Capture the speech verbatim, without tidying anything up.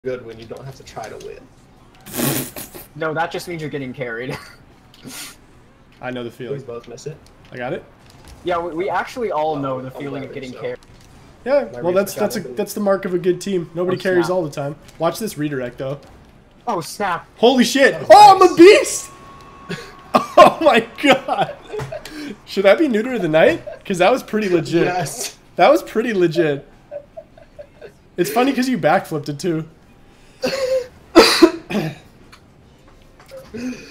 good when you don't have to try to win. No, that just means you're getting carried. I know the feeling. Please both miss it. I got it. Yeah, we, we actually all Oh, know the oh, feeling yeah, of getting so. carried. Yeah, My well that's reader that's a got it. that's the mark of a good team. Nobody Oh, carries snap. all the time. Watch this redirect though. Oh snap! Holy shit! Oh, Oh, I'm nice. a beast! Oh my god! Should that be Neuter of the night? Because that was pretty legit. Yes. That was pretty legit. It's funny because you backflipped it too.